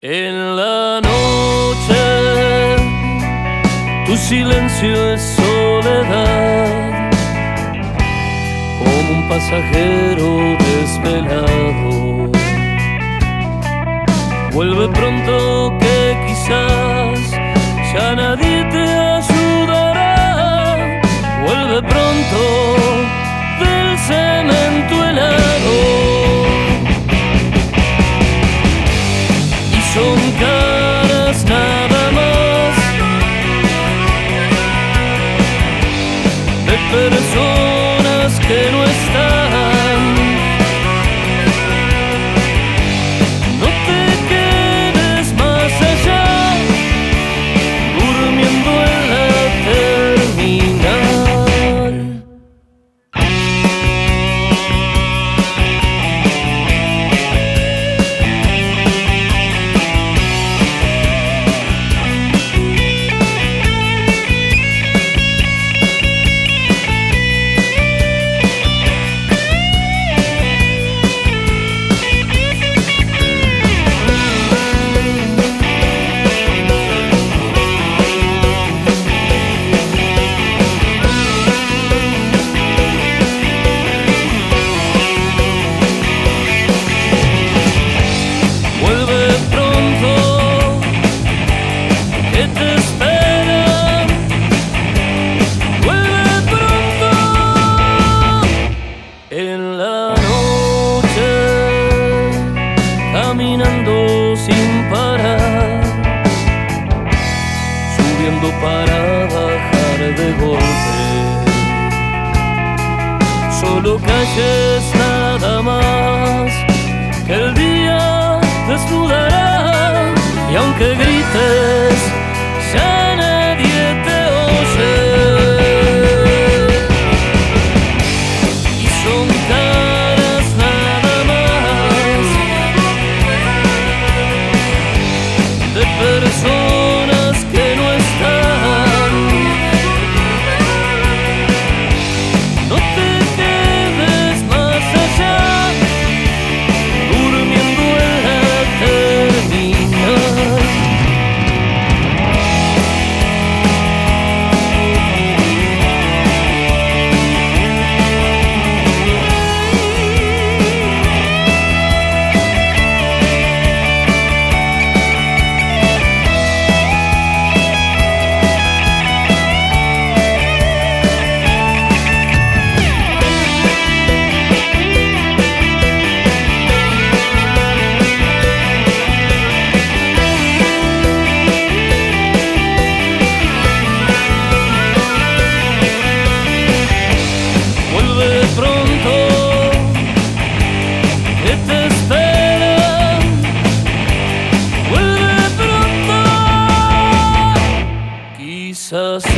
En la noche, tu silencio es soledad, como un pasajero desvelado. Vuelve pronto que quizás ya nadie te ayudará. Vuelve pronto del cemento helado. Y son caras nada más de personas que no están. En la noche, caminando sin parar, subiendo para bajar de golpe. Solo calles nada más, que el día desnudará. Y aunque grites, ya nadie te oye. Personas que no están. No te quedes más allá, durmiendo en la terminal. Quizás